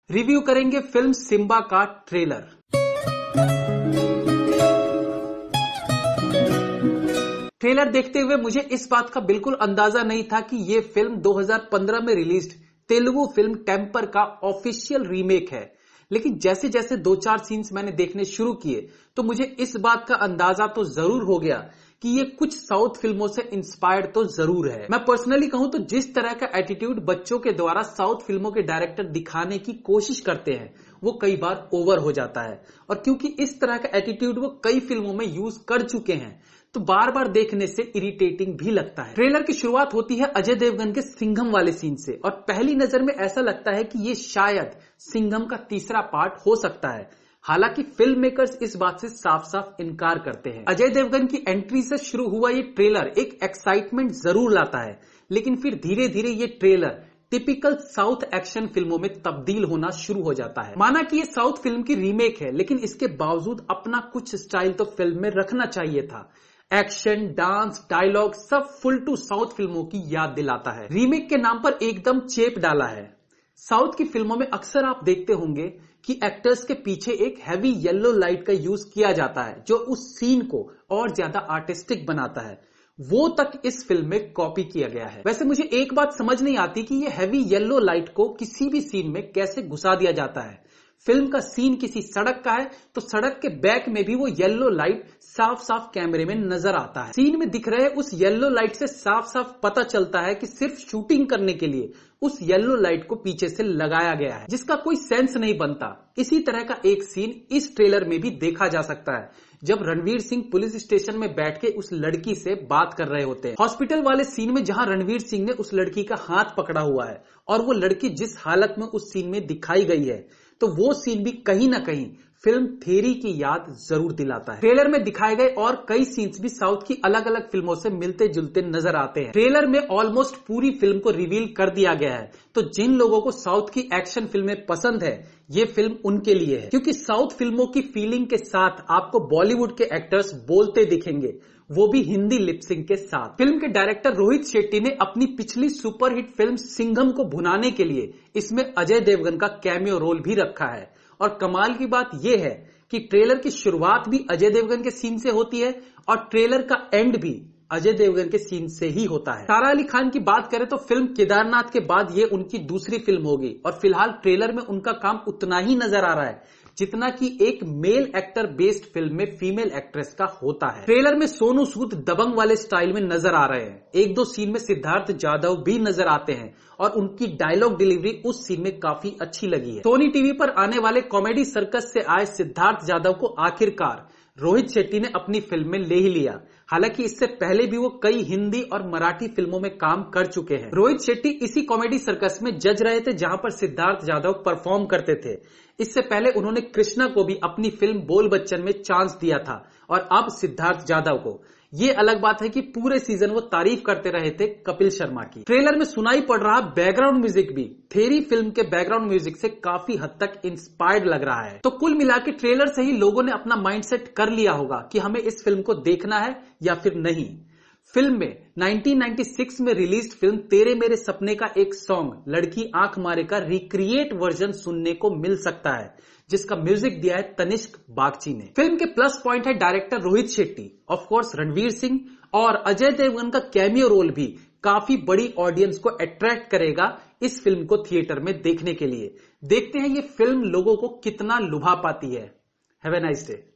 Review करेंगे film Simmba का trailer. Trailer देखते हुए मुझे इस बात का बिल्कुल अंदाजा नहीं था कि यह फिल्म 2015 में रिलीज्ड तेलुगु फिल्म टेम्पर का ऑफिशियल रीमेक है। लेकिन जैसे जैसे 2-4 सीन्स मैंने देखने शुरू किए तो मुझे इस बात का अंदाजा तो जरूर हो गया कि ये कुछ साउथ फिल्मों से इंस्पायर्ड तो जरूर है। मैं पर्सनली कहूं तो जिस तरह का एटीट्यूड बच्चों के द्वारा साउथ फिल्मों के डायरेक्टर दिखाने की कोशिश करते हैं वो कई बार ओवर हो जाता है, और क्योंकि इस तरह का एटीट्यूड वो कई फिल्मों में यूज कर चुके हैं तो बार बार देखने से इरिटेटिंग भी लगता है। ट्रेलर की शुरुआत होती है अजय देवगन के सिंघम वाले सीन से, और पहली नजर में ऐसा लगता है कि ये शायद सिंघम का तीसरा पार्ट हो सकता है। हालांकि फिल्म मेकर्स इस बात से साफ साफ इनकार करते हैं। अजय देवगन की एंट्री से शुरू हुआ ये ट्रेलर एक एक्साइटमेंट जरूर लाता है, लेकिन फिर धीरे धीरे ये ट्रेलर टिपिकल साउथ एक्शन फिल्मों में तब्दील होना शुरू हो जाता है। माना कि ये साउथ फिल्म की रीमेक है, लेकिन इसके बावजूद अपना कुछ स्टाइल तो फिल्म में रखना चाहिए था। एक्शन, डांस, डायलॉग सब फुल टू साउथ फिल्मों की याद दिलाता है। रीमेक के नाम पर एकदम चेप डाला है। साउथ की फिल्मों में अक्सर आप देखते होंगे कि एक्टर्स के पीछे एक हैवी येलो लाइट का यूज किया जाता है जो उस सीन को और ज्यादा आर्टिस्टिक बनाता है। वो तक इस फिल्म में कॉपी किया गया है। वैसे मुझे एक बात समझ नहीं आती कि ये हैवी येलो लाइट को किसी भी सीन में कैसे घुसा दिया जाता है। फिल्म का सीन किसी सड़क का है तो सड़क के बैक में भी वो येलो लाइट साफ साफ कैमरे में नजर आता है। सीन में दिख रहे उस येलो लाइट से साफ साफ पता चलता है कि सिर्फ शूटिंग करने के लिए उस येलो लाइट को पीछे से लगाया गया है, जिसका कोई सेंस नहीं बनता। इसी तरह का एक सीन इस ट्रेलर में भी देखा जा सकता है, जब रणवीर सिंह पुलिस स्टेशन में बैठ के उस लड़की से बात कर रहे होते हैं। हॉस्पिटल वाले सीन में जहां रणवीर सिंह ने उस लड़की का हाथ पकड़ा हुआ है और वो लड़की जिस हालत में उस सीन में दिखाई गई है, तो वो सीन भी कहीं ना कहीं फिल्म थेरी की याद जरूर दिलाता है। ट्रेलर में दिखाए गए और कई सीन्स भी साउथ की अलग अलग फिल्मों से मिलते जुलते नजर आते हैं। ट्रेलर में ऑलमोस्ट पूरी फिल्म को रिवील कर दिया गया है, तो जिन लोगों को साउथ की एक्शन फिल्में पसंद है ये फिल्म उनके लिए है, क्योंकि साउथ फिल्मों की फीलिंग के साथ आपको बॉलीवुड के एक्टर्स बोलते दिखेंगे, वो भी हिंदी लिपसिंग के साथ। फिल्म के डायरेक्टर रोहित शेट्टी ने अपनी पिछली सुपरहिट फिल्म सिंघम को भुनाने के लिए इसमें अजय देवगन का कैमियो रोल भी रखा है। और कमाल की बात यह है कि ट्रेलर की शुरुआत भी अजय देवगन के सीन से होती है और ट्रेलर का एंड भी अजय देवगन के सीन से ही होता है। सारा अली खान की बात करें तो फिल्म केदारनाथ के बाद ये उनकी दूसरी फिल्म होगी, और फिलहाल ट्रेलर में उनका काम उतना ही नजर आ रहा है जितना कि एक मेल एक्टर बेस्ड फिल्म में फीमेल एक्ट्रेस का होता है। ट्रेलर में सोनू सूद दबंग वाले स्टाइल में नजर आ रहे हैं। 1-2 सीन में सिद्धार्थ जाधव भी नजर आते हैं और उनकी डायलॉग डिलीवरी उस सीन में काफी अच्छी लगी है। सोनी टीवी पर आने वाले कॉमेडी सर्कस से आए सिद्धार्थ जाधव को आखिरकार रोहित शेट्टी ने अपनी फिल्म में ले ही लिया। हालांकि इससे पहले भी वो कई हिंदी और मराठी फिल्मों में काम कर चुके हैं। रोहित शेट्टी इसी कॉमेडी सर्कस में जज रहे थे जहां पर सिद्धार्थ जाधव परफॉर्म करते थे। इससे पहले उन्होंने कृष्णा को भी अपनी फिल्म बोल बच्चन में चांस दिया था, और अब सिद्धार्थ जाधव को। ये अलग बात है कि पूरे सीजन वो तारीफ करते रहे थे कपिल शर्मा की। ट्रेलर में सुनाई पड़ रहा बैकग्राउंड म्यूजिक भी थेरी फिल्म के बैकग्राउंड म्यूजिक से काफी हद तक इंस्पायर्ड लग रहा है। तो कुल मिला के ट्रेलर से ही लोगों ने अपना माइंडसेट कर लिया होगा कि हमें इस फिल्म को देखना है या फिर नहीं। फिल्म में 1996 में रिलीज फिल्म तेरे मेरे सपने का एक सॉन्ग लड़की आंख मारे का रिक्रिएट वर्जन सुनने को मिल सकता है, जिसका म्यूजिक दिया है तनिष्क बागची ने। फिल्म के प्लस पॉइंट है director Rohit Shetty, of course Ranveer Singh और अजय देवगन का कैमियो रोल भी काफी बड़ी ऑडियंस को अट्रैक्ट करेगा इस फिल्म को थिएटर में देखने के लिए। देखते हैं ये फिल्म लोगों को कितना लुभा पाती है। Have a nice day.